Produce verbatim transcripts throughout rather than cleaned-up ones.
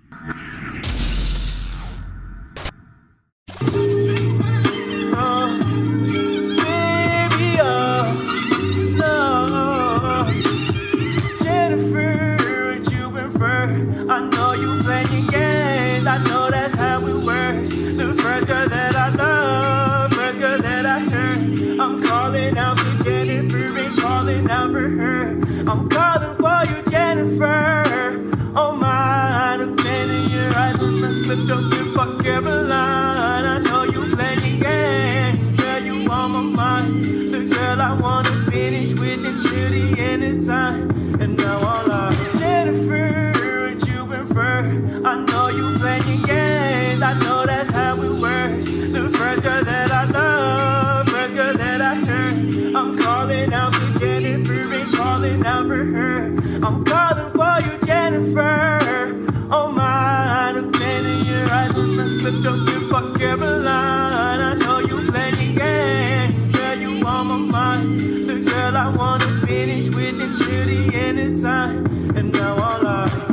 I'm calling for you, Jennifer. Oh my, the pain in your eyes when I slipped up in fuck Caroline. I know you playing games, girl, you on my mind. The girl I wanna finish with until the end of time. And now I'm like, Jennifer, what you prefer? I know you playing games, I know that's how it works. The first girl that I love, first girl that I heard. I'm calling out for Jennifer and calling out for her. I'm calling for you, Jennifer. Oh my, the pain in your eyes when I slipped up in fuck Caroline. I know you playing games, girl, you on my mind. The girl I wanna finish with until the end of time. And now I'm like,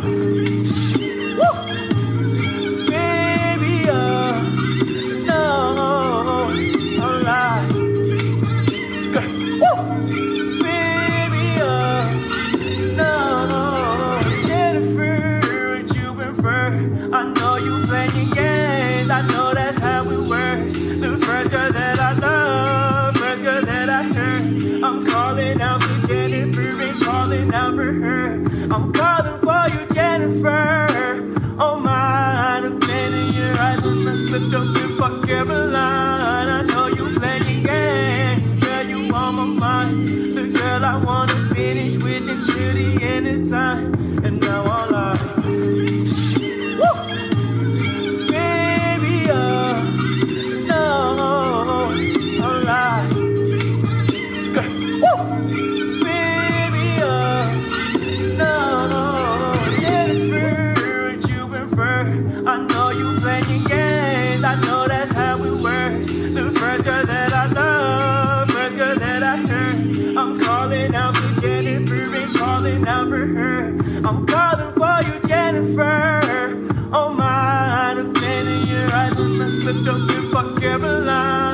woo! Baby, uh, no, alright. Woo! Baby, uh, no, Jennifer, what you prefer? I know you playing games, I know that's how it works. The first girl that I love, first girl that I heard. I'm calling out for Jennifer and calling out for her. I'm calling for you, Jennifer. Oh my, the pain in your eyes when I slipped up in fuck Caroline. I know you playing games, girl, you on my mind. The girl I wanna finish with until the end of time. And now I'm like, woo! Baby, uh, no, alright. Woo! Baby, uh, no, Jennifer, what you prefer? I know you playing games, I know that's how it works. The first girl that I love, first girl that I heard. I'm calling out for Jennifer and calling out for her. I'm calling for you, Jennifer. Oh my, the pain in your eyes when I slipped up in fuck Caroline.